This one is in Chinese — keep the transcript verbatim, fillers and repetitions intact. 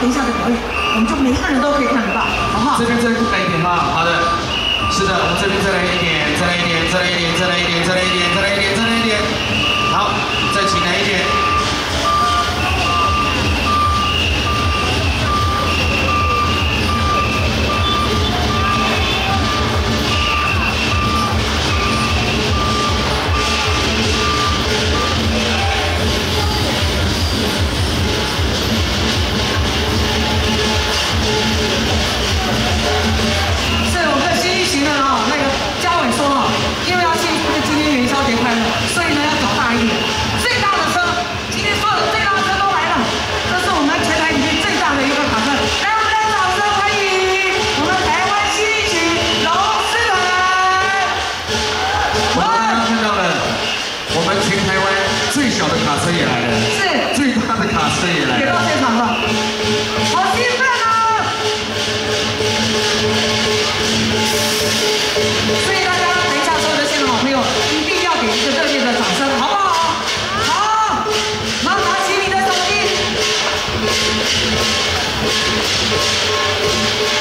等一下的表演，我们就每一个人都可以看得到，好不好？ 这边再来一点哈，好的，是的，我们这边再来一点，再来一点，再来一点，再来一点，再来一点，再来一点，再来一点，好，再起来一点。 卡车也来了，是最大的卡车也来了， 也到现场了，好兴奋啊！所以大家等一下所有的现场好朋友一定要给一个热烈的掌声，好不好？好，然后拿起你的手机。